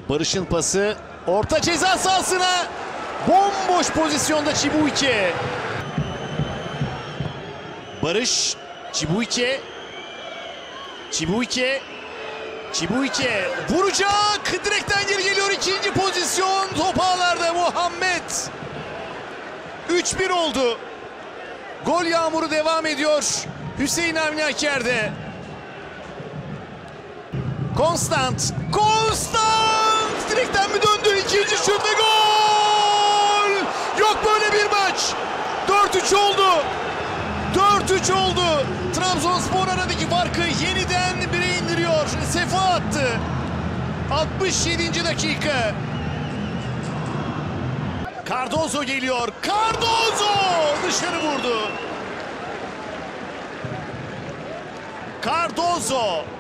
Barış'ın pası orta ceza sahasına, bomboş pozisyonda Cibuike. Barış, Cibuike vuracak, direkten geri geliyor, ikinci pozisyon, top ağlarda Muhammed. 3-1 oldu. Gol yağmuru devam ediyor Hüseyin Avni Aker'de. Konstant direkten mi döndü, ikinci şut ve gol! Yok böyle bir maç. 4-3 oldu. 4-3 oldu. Trabzonspor aradaki farkı yeniden 1'e indiriyor. Sefa attı. 67. dakika. Cardozo geliyor. Cardozo dışarı vurdu. Cardozo.